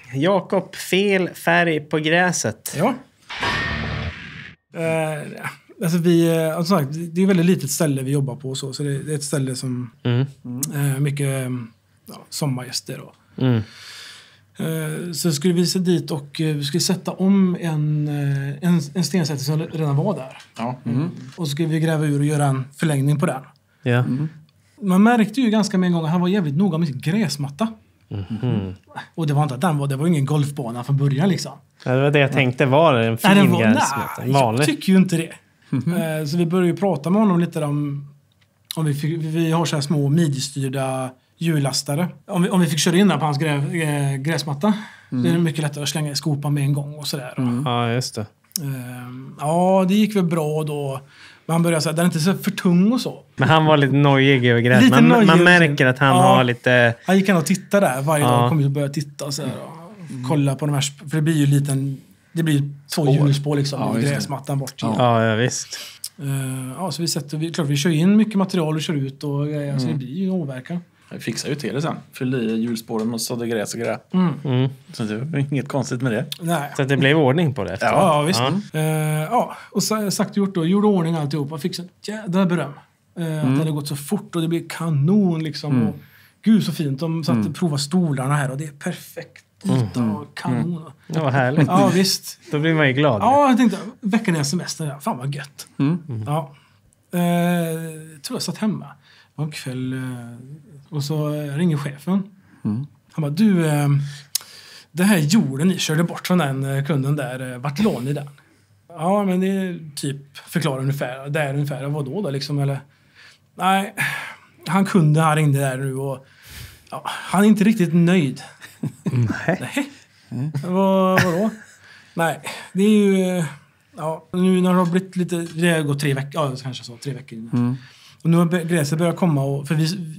Jakob, fel färg på gräset. Ja. Alltså sagt, det är ett väldigt litet ställe vi jobbar på. Så det är ett ställe som mycket sommargäster. Så skulle vi se dit och vi skulle sätta om en stensättning som redan var där. Ja. Och så skulle vi gräva ur och göra en förlängning på den. Ja. Man märkte ju ganska med en gång att han var jävligt noga med sin gräsmatta. Och det var inte att det var ingen golfbana från början liksom. Ja, det var det jag tänkte, var det en fin gräsmatta? Nej, jag tycker ju inte det. Så vi började ju prata med honom lite om vi har så här små midjestyrda hjullastare. Om vi fick köra in där på hans gräsmatta, det är mycket lättare att slänga i skopan med en gång och sådär. Ja, just det. Ja, det gick väl bra då. Men han började säga, den är inte så för tung och så. Men han var lite nojig över gräs. Man märker att han har lite... Han gick och tittade där varje dag. Kom ut och började titta och så här, och kolla på de här. För det blir ju det blir 2 hjulspår liksom. Gräsmattan bort. Ja, visst. Så vi kör in mycket material och kör ut. Och så det blir ju åverkan. Vi fixar ju till det sen. Fyllde i hjulspåren och sådde gräs och grejer. Så det var inget konstigt med det. Nej. Så att det blev ordning på det. Ja, visst. Och sagt och gjort då. Gjorde ordning alltihop. Och fick så jävla beröm. Att det hade gått så fort och det blev kanon liksom. Och, gud så fint. De satt och provade stolarna här och det är perfekt. Yta och kanon. Det var härligt. Ja, visst. Då blir man ju glad. Ja, jag tänkte, veckan är semester. Fan vad gött. Ja. Tror jag satt hemma. Det var en kväll och så ringer chefen. Han bara, du, det här jorden ni körde bort från den kunden där, vart låg ni den? Ja, men det är typ, förklara ungefär. Det är ungefär, vadå då liksom, eller? Nej, han ringde där nu och han är inte riktigt nöjd. Nej. Vadå? Nej, det är ju... nu när det har blivit lite... Det har gått 3 veckor. Ja, kanske så. 3 veckor innan. Och nu har gräset börjat komma och... För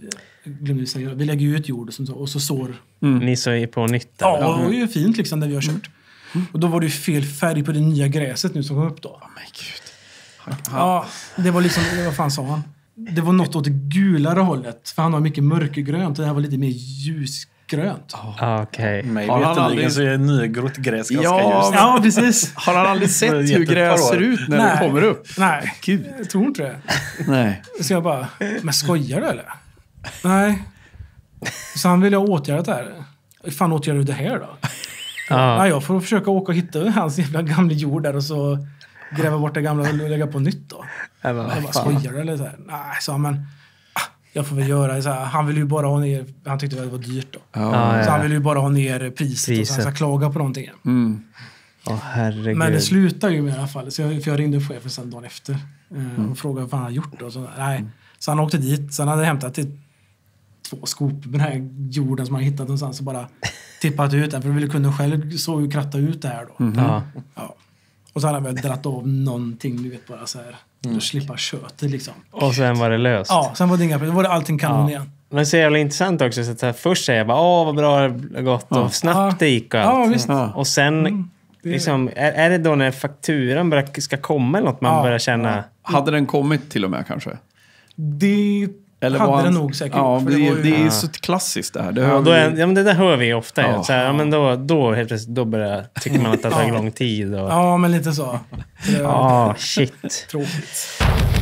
vi lägger ju ut jord och så sår... Ni så är på nytt. Ja, och det är ju fint liksom där vi har kört. Och då var det ju fel färg på det nya gräset nu som kom upp då. Men gud. Ja, det var liksom... Vad fan sa han? Det var något åt det gulare hållet. För han har mycket mörkergrönt och det här var lite mer ljusgrönt. Okej. Mig veterligen så är nygrott gräs ganska ljust. Ja, precis. Har han aldrig sett hur gräs ser ut när det kommer upp? Nej, gud. Jag tror inte det. Nej. Så jag bara, men skojar du eller? Nej. Så han ville ha åtgärdat det här. Hur fan åtgärdar du det här då? Nej, jag får försöka åka och hitta hans jävla gamla jord där och så gräva bort det gamla och lägga på nytt då. Jag bara, skojar du eller så här? Nej, så men jag får väl göra så här. Han ville ju bara ha ner, han tyckte det var dyrt då. Så han ville ju bara ha ner priset. Och så han ska klaga på någonting. Herregud. Men det slutar ju med i alla fall. Så jag ringde chefen sen dagen efter och frågade vad han hade gjort då. Så, nej. Så han åkte dit. Så han hade hämtat 2 skop med den här jorden som han hittat någonstans och bara tippat ut den. För då ville kunden själv så ju kratta ut det här då. Ja. Och så hade han väl dratt av någonting, du vet, bara så här. För att slippa köttet liksom. Och sen var det löst. Ja, sen var det inga problem. Då var det allting kanon igen. Men det är så jävla intressant också. Så att först säger jag bara, vad bra det har gått. Och snabbt det gick och allt. Ja, visst. Och sen, liksom, är det då när fakturan ska komma eller något man börjar känna... Hade den kommit till och med kanske? Det eller hade den nog säkert. Ja, det är så klassiskt det här. Det men det där hör vi ofta. Så här, men då helt plötsligt tycker man att det tar lång tid. Och... Ja, men lite så. Shit. Tråkigt.